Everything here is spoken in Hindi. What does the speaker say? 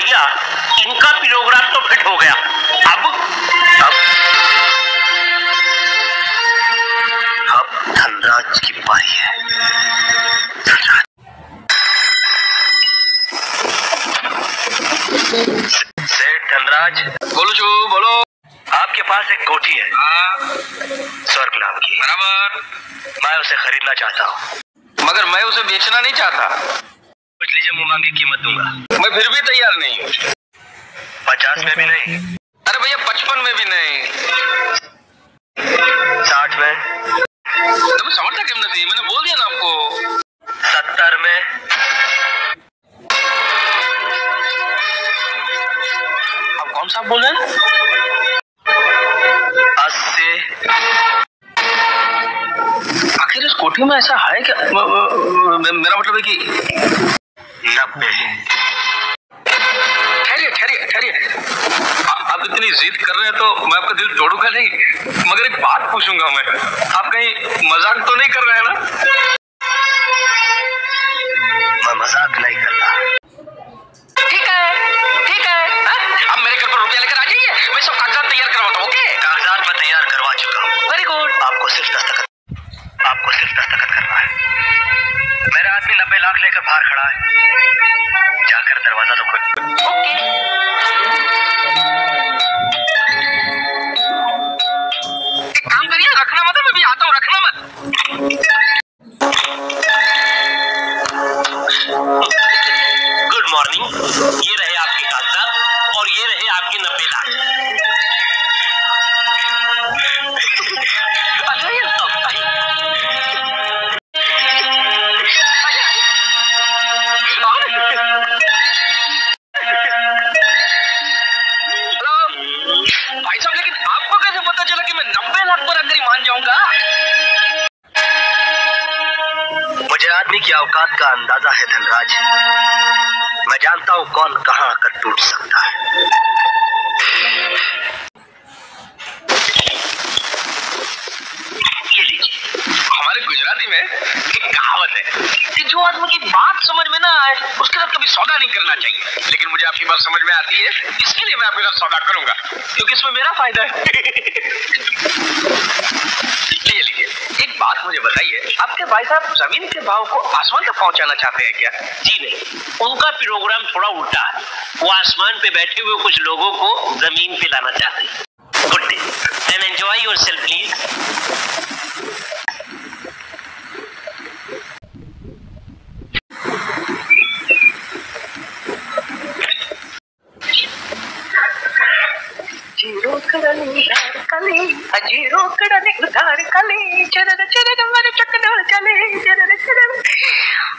भैया इनका प्रोग्राम तो फिट हो गया। अब धनराज की पारी है। सेठ धनराज। बोलो जो बोलो। आपके पास एक कोठी है। स्वर्ग नाम की। बराबर। मैं उसे खरीदना चाहता हूँ, मगर मैं उसे बेचना नहीं चाहता। कुछ लीजिए, मुंह मांगी कीमत दूंगा। मैं फिर भी तैयार नहीं हूँ। 50 में भी नहीं? अरे भैया 55 में भी नहीं। 60 में? तुम्हें समझता क्यों नहीं? मैंने बोल दिया ना आपको। 70 में? आप कौन सा बोल रहे हैं? 80? आखिर इस कोठी में ऐसा है क्या? मेरा मतलब है कि 90? ठहरिए। आप इतनी जिद कर रहे हैं तो मैं आपका दिल तोड़ूंगा नहीं, मगर एक बात पूछूंगा मैं। आप कहीं मजाक तो नहीं कर रहे हैं ना? मैं मजाक नहीं कर रहा। ठीक है। अब मेरे घर पर रुपया लेकर आ जाइए, मैं सब कागजात तैयार करवाता हूँ। ओके? कागजात मैं तैयार करवा चुका हूँ। Very good. आपको सिर्फ दस्तखत करना है। मेरा आदमी 90 लाख लेकर बाहर खड़ा है, जाकर दरवाजा तो खोल। ओके। एक काम करिए, रखना मत, मैं भी आता हूँ, रखना मत। Good morning. ये रहे आपके कागजात और ये रहे आपके 90 लाख। भाई साहब, लेकिन आपको कैसे पता चला कि मैं 90 लाख पर अग्री मान जाऊंगा? मुझे आदमी की औकात का अंदाजा है धनराज। मैं जानता हूँ कौन कहाँ आकर टूट सकता है। ये लीजिए। हमारे गुजराती में एक कहावत है कि जो आदमी की बात समझ में ना आए उसके साथ कभी सौदा नहीं करना चाहिए, लेकिन मुझे आपकी बात समझ में आती है, इसके लिए मैं आपके साथ सौदा करूंगा, क्योंकि इसमें मेरा फायदा है। लीजिए, एक बात मुझे बताइए, आपके भाई साहब जमीन के भाव को आसमान तक पहुंचाना चाहते हैं क्या? जी नहीं, उनका प्रोग्राम थोड़ा उल्टा है। वो आसमान पे बैठे हुए कुछ लोगों को जमीन पे लाना चाहते हैं। Good day and enjoy yourself please. जीरो कड़नी कली अजीरो कड़नी उधार कली चरर चरर मर चकदर चले चरर चरर